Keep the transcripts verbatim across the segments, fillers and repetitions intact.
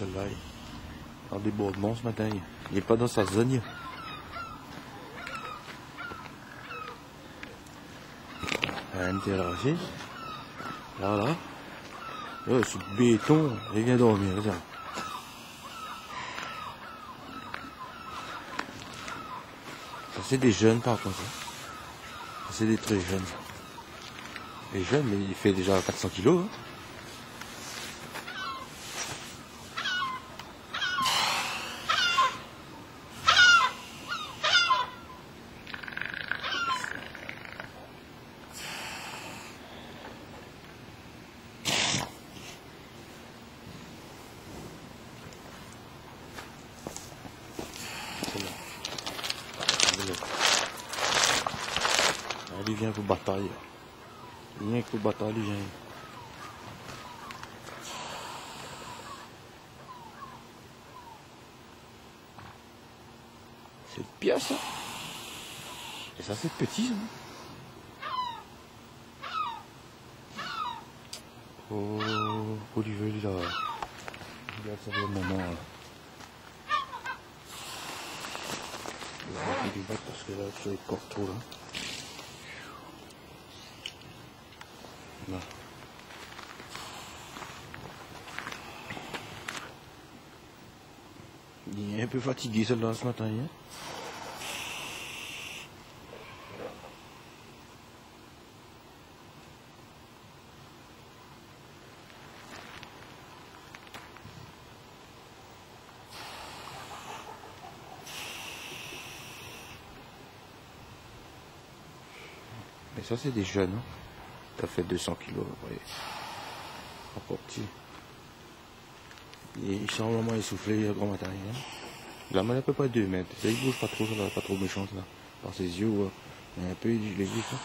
celle-là. En débordement ce matin. Il n'est pas dans sa zone. Un terrassé. Là, là. Là, c'est du béton. Il vient dormir. Regarde. Ça, c'est des jeunes par contre. Ça, c'est des très jeunes. Les jeunes, mais il fait déjà quatre cents kilos. Hein. Il vient pour bataille. Il vient pour bataille, il vient. C'est bien ça. Et ça c'est petit ça. Oh, Olivier il a. Regarde ça le moment là. Il va du battre parce que là tu es encore trop là. Là. Il est un peu fatigué celle-là ce matin. Hein. Mais ça c'est des jeunes. Hein. Ça fait deux cents kilos, ouais. Encore petit. Il semble vraiment essoufflé, il a grand matériel. La main à peu près deux mètres. Ça, il bouge pas trop, ça va pas trop méchante là. Par ses yeux, ouais. Mais un peu, il les vif. Hein.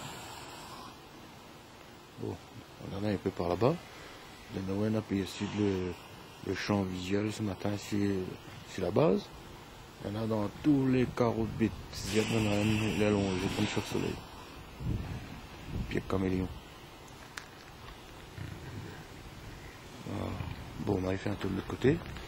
Bon, on en a un peu par là-bas. On a appuyé sur le, le champ visuel ce matin sur, sur la base. Il y en a dans tous les carreaux de bêtes. Il y en a un, il est allongé comme sur le soleil. Pied caméléon. Voilà. Bon, on a fait un tour de l'autre côté.